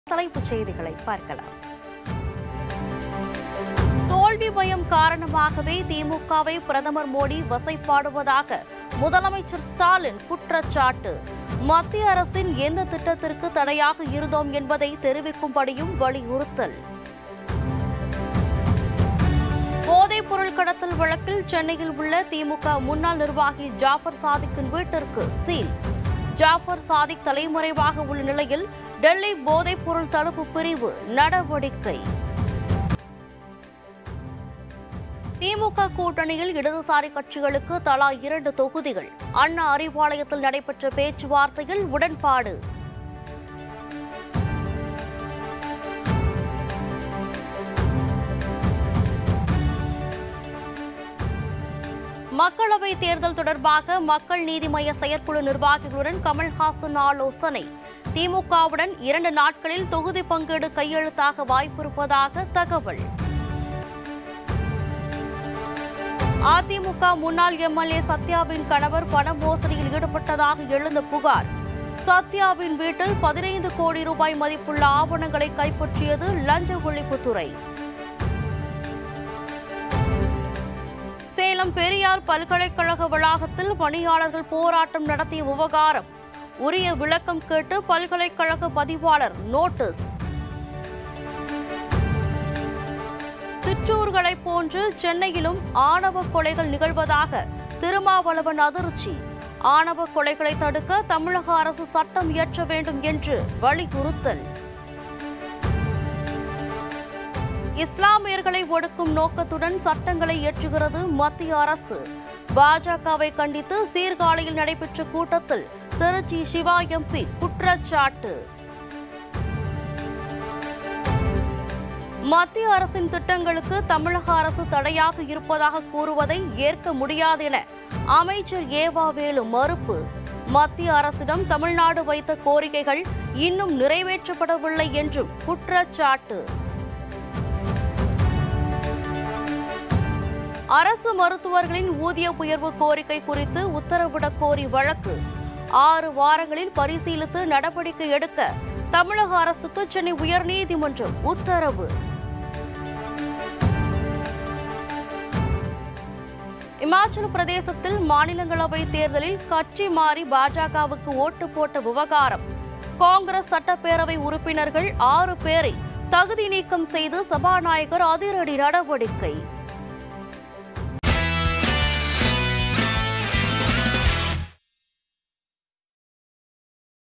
தலைப்புச் செய்திகளை பார்க்கலாம். தோல்வி பயம் காரணமாகவே திமுகவை பிரதமர் மோடி வசைபாடுவதாக முதலமைச்சர் ஸ்டாலின் குற்றச்சாட்டு. மத்திய அரசின் எந்த திட்டத்திற்கு தடையாக இருந்தோம் என்பதை தெரிவிக்கும்படியும் வலியுறுத்தல். போதைப் பொருள் கடத்தல் வழக்கில் சென்னையில் உள்ள திமுக முன்னாள் நிர்வாகி ஜாஃபர் சாதிக்கின் வீட்டிற்கு சீல். ஜாஃபர் சாதிக் தலைமறைவாக உள்ள நிலையில் டெல்லி போதைப் பொருள் தடுப்பு பிரிவு நடவடிக்கை. திமுக கூட்டணியில் இடதுசாரி கட்சிகளுக்கு தலா 2 தொகுதிகள். அண்ணா அறிவாலயத்தில் நடைபெற்ற பேச்சுவார்த்தையில் உடன்பாடு. மக்களவை தேர்தல் தொடர்பாக மக்கள் நீதி மய்ய செயற்குழு நிர்வாகிகளுடன் கமல்ஹாசன் ஆலோசனை. திமுகவுடன் 2 நாட்களில் தொகுதி பங்கீடு கையெழுத்தாக வாய்ப்பிருப்பதாக தகவல். அதிமுக முன்னாள் எம்எல்ஏ சத்யாவின் கணவர் பண மோசடியில் ஈடுபட்டதாக எழுந்த புகார். சத்யாவின் வீட்டில் 15 கோடி ரூபாய் மதிப்புள்ள ஆவணங்களை கைப்பற்றியது லஞ்ச ஒழிப்புத்துறை. சேலம் பெரியார் பல்கலைக்கழக வளாகத்தில் பணியாளர்கள் போராட்டம் நடத்திய விவகாரம். உரிய விளக்கம் கேட்டு பல்கலைக்கழக பதிவாளர் நோட்டீஸ். சிற்றூர்களைப் போன்று சென்னையிலும் ஆணவ கொலைகள் நிகழ்வதாக திருமாவளவன் அதிர்ச்சி. ஆணவ கொலைகளை தடுக்க தமிழக அரசு சட்டம் இயற்ற வேண்டும் என்று வலியுறுத்தல். இஸ்லாமியர்களை ஒடுக்கும் நோக்கத்துடன் சட்டங்களை இயற்றுகிறது மத்திய அரசு. பாஜகவை கண்டித்து சீர்காழியில் நடைபெற்ற கூட்டத்தில் திருச்சி சிவா எம்பி குற்றச்சாட்டு. மத்திய அரசின் திட்டங்களுக்கு தமிழக அரசு தடையாக இருப்பதாக கூறுவதை ஏற்க முடியாது என அமைச்சர் ஏவாவேலு மறுப்பு. மத்திய அரசிடம் தமிழ்நாடு வைத்த கோரிக்கைகள் இன்னும் நிறைவேற்றப்படவில்லை என்றும் குற்றச்சாட்டு. அரசு மருத்துவர்களின் ஊதிய உயர்வு கோரிக்கை குறித்து உத்தரவிடக் கோரி வழக்கு. 6 வாரங்களில் பரிசீலித்து நடவடிக்கை எடுக்க தமிழக அரசுக்கு சென்னை உயர்நீதிமன்றம் உத்தரவு. இமாச்சல பிரதேசத்தில் மாநிலங்களவை தேர்தலில் கட்சி மாறி பாஜகவுக்கு ஓட்டு போட்ட விவகாரம். காங்கிரஸ் சட்டப்பேரவை உறுப்பினர்கள் 6 பேரை தகுதி நீக்கம் செய்து சபாநாயகர் அதிரடி நடவடிக்கை.